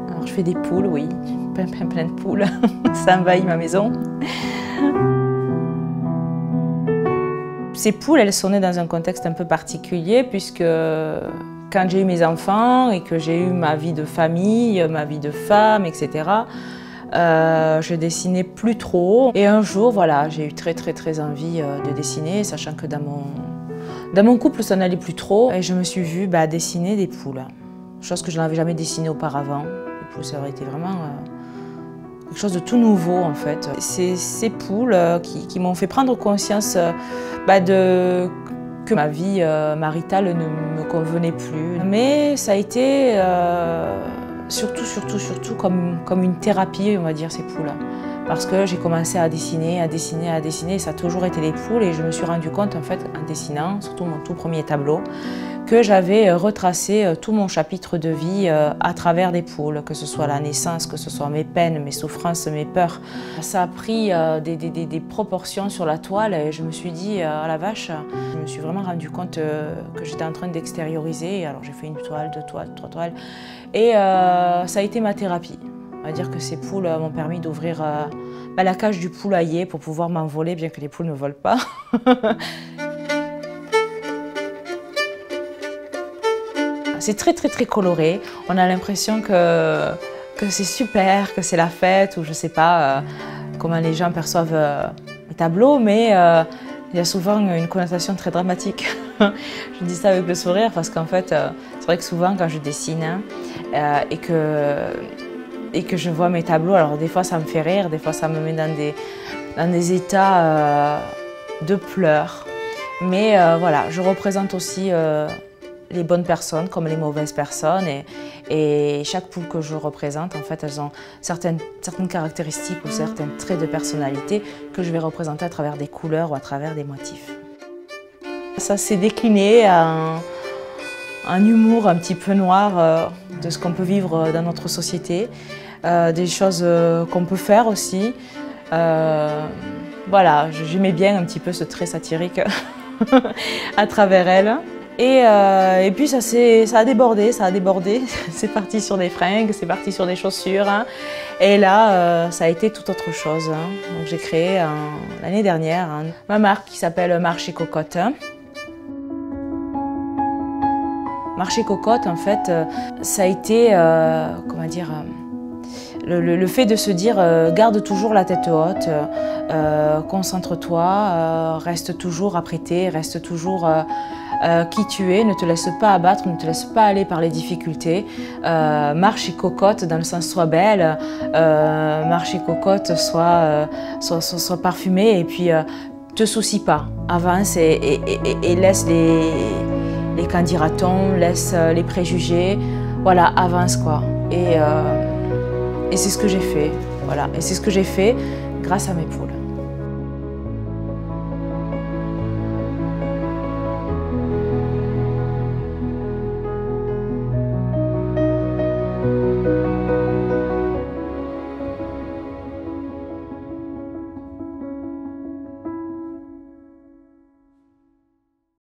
Alors je fais des poules, oui, plein de poules, ça envahit ma maison. Ces poules, elles sont nées dans un contexte un peu particulier puisque quand j'ai eu mes enfants et que j'ai eu ma vie de famille, ma vie de femme, etc., je dessinais plus trop. Et un jour, voilà, j'ai eu très envie de dessiner, sachant que dans mon couple, ça n'allait plus trop. Et je me suis vue dessiner des poules, chose que je n'avais jamais dessinée auparavant. Les poules, ça aurait été vraiment quelque chose de tout nouveau, en fait. C'est ces poules qui m'ont fait prendre conscience que ma vie maritale ne me convenait plus. Mais ça a été surtout comme une thérapie, on va dire, ces poules. Parce que j'ai commencé à dessiner, et ça a toujours été les poules. Et je me suis rendu compte, en fait, en dessinant, surtout mon tout premier tableau, que j'avais retracé tout mon chapitre de vie à travers des poules, que ce soit la naissance, que ce soit mes peines, mes souffrances, mes peurs. Ça a pris des proportions sur la toile et je me suis dit, ah la vache, je me suis vraiment rendu compte que j'étais en train d'extérioriser. Alors j'ai fait une toile, 2 toiles, 3 toiles et ça a été ma thérapie. On va dire que ces poules m'ont permis d'ouvrir la cage du poulailler pour pouvoir m'envoler, bien que les poules ne volent pas. C'est très coloré. On a l'impression que c'est super, que c'est la fête, ou je ne sais pas comment les gens perçoivent les tableaux, mais il y a souvent une connotation très dramatique. Je dis ça avec le sourire parce qu'en fait, c'est vrai que souvent quand je dessine et que je vois mes tableaux, alors des fois ça me fait rire, des fois ça me met dans des états de pleurs. Mais voilà, je représente aussi les bonnes personnes comme les mauvaises personnes et chaque poule que je représente, en fait, elles ont certaines caractéristiques ou certains traits de personnalité que je vais représenter à travers des couleurs ou à travers des motifs. Ça s'est décliné en humour un petit peu noir de ce qu'on peut vivre dans notre société, des choses qu'on peut faire aussi. Voilà, j'aimais bien un petit peu ce trait satirique à travers elle. Et puis ça a débordé, c'est parti sur des fringues, c'est parti sur des chaussures. Hein. Et là, ça a été tout autre chose. Hein. Donc j'ai créé l'année dernière ma marque qui s'appelle Marché Cocotte. Marché Cocotte, en fait, ça a été, comment dire, le fait de se dire garde toujours la tête haute, concentre-toi, reste toujours apprêté, reste toujours qui tu es, ne te laisse pas abattre, ne te laisse pas aller par les difficultés. Marche et cocotte dans le sens sois belle, marche et cocotte, sois parfumée et puis te soucie pas, avance et laisse les qu'en dira-t-on, laisse les préjugés, voilà, avance quoi. Et c'est ce que j'ai fait, voilà, et c'est ce que j'ai fait grâce à mes poules.